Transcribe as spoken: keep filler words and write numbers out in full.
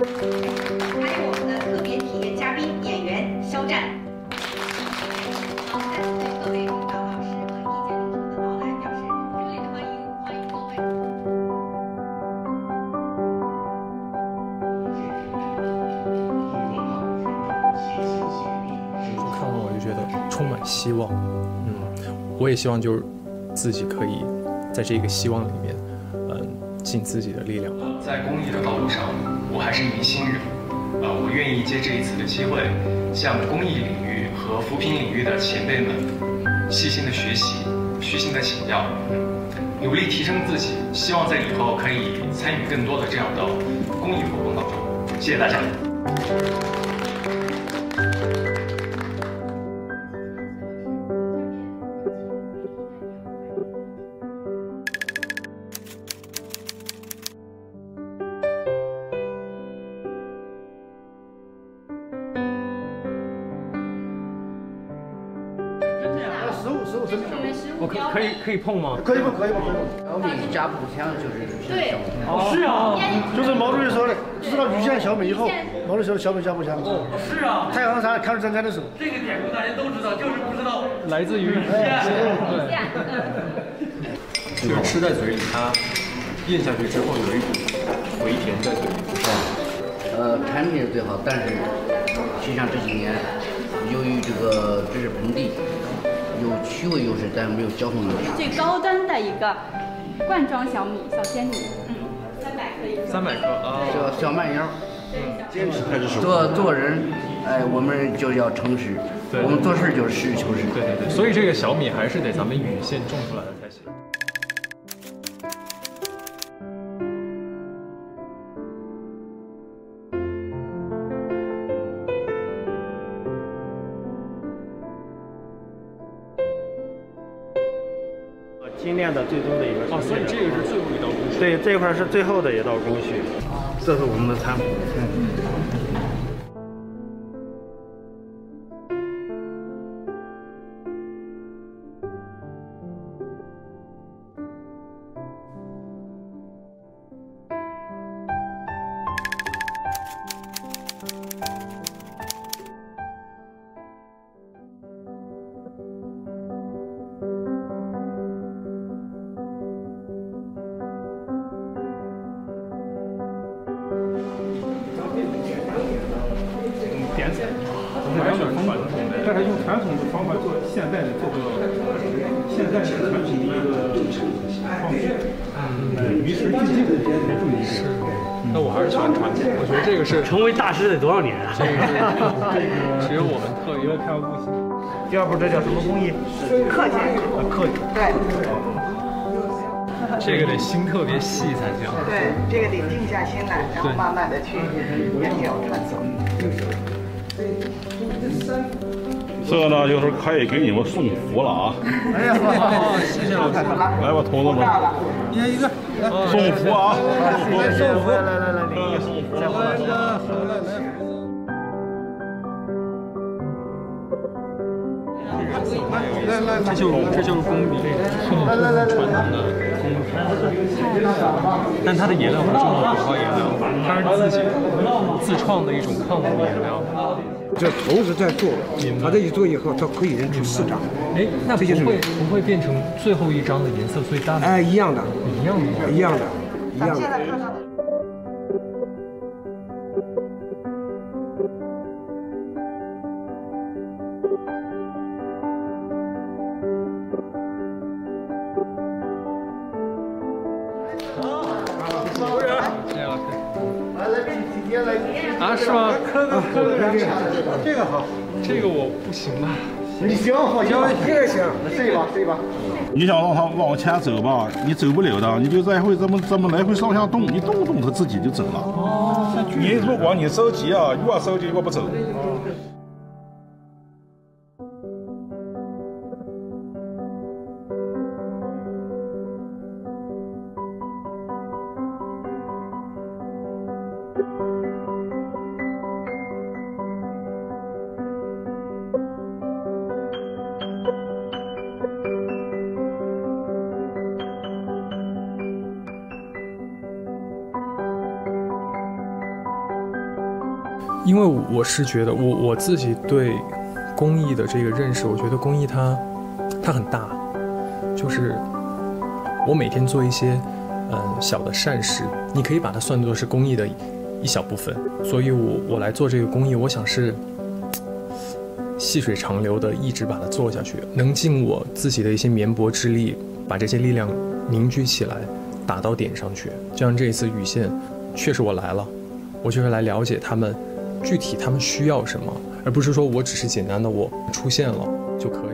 还有我们的特别体验嘉宾演员肖战。好，再次对各位领导老师和意见领袖的到来表示热烈的欢迎，欢迎各位。 看完我就觉得充满希望，嗯，我也希望就是自己可以在这个希望里面，嗯，尽自己的力量。 在公益的道路上，我还是一名新人，呃，我愿意借这一次的机会，向公益领域和扶贫领域的前辈们细心的学习，虚心的请教，努力提升自己，希望在以后可以参与更多的这样的公益活动当中。谢谢大家。 十五十五升我可可以可以碰吗？ 可以不可以不可以不。 小米加步枪就是对， 哦，是啊， 就是毛主席说的，知道遇见小米以后，毛主席说小米加步枪。 哦，是啊， 太阳山抗日战争的时候， 这个典故大家都知道，就是不知道来自于雨对， 就是吃在嘴里，它咽下去之后有一股回甜在嘴里。 呃，产品是最好，但是实际上这几年由于这个知识盆地有区位优势，但没有交通优势。 最高端的一个罐装小米小仙女，嗯，三百克一个。 三百克啊， 叫小慢腰。 坚持还是守。 做做人，哎，我们就要诚实，我们做事就是实事求是。 对对对，所以这个小米还是得咱们羽县种出来的才行。 精炼的最终的一个。 哦，所以这个是最后一道工序。 对，这一块是最后的一道工序，这是我们的产品。 点彩，完全传统的，但是用传统的方法做现代的这个现代的产品的一个方式，嗯，与时俱进，还注意是。 那我还是喜欢传统，我觉得这个是成为大师得多少年啊？ 这个是只有我们特有开悟性。 第二步这叫什么工艺？ 客气。 客气。 对。 这个得心特别细才行。 对，这个得定下心来，然后慢慢的去研究探索。 这个呢，就是可以给你们送福了啊！ 哎呀， 好，谢谢老师。 来吧，同志们， 一人一个， 送福啊！ 送福，来来来来，领一个，再过来，来来来， 这就是这就是工笔，来来来，传统的工笔，但它的颜料不是中国国画颜料，它是自己自创的一种抗污颜料。 这头是在做，他这一做以后，它可以印出四张。 哎，那不会不会变成最后一张的颜色最淡的？ 哎，一样的， 一样的， 一样的，一样的。 啊，是吗？ 这个好， 这个我不行吧？ 你行，好行，这个行，睡吧睡吧。 你想让它往前走吧，你走不了的，你就来回这么这么来回上下动，你动动它自己就走了。哦，你如果你着急啊，越着急越不走。 因为我是觉得我我自己对公益的这个认识，我觉得公益它它很大，就是我每天做一些嗯小的善事，你可以把它算作是公益的一小部分。所以我我来做这个公益，我想是细水长流的一直把它做下去，能尽我自己的一些绵薄之力，把这些力量凝聚起来，打到点上去。就像这一次雨线，确实我来了，我就是来了解他们具体他们需要什么，而不是说我只是简单的我出现了就可以。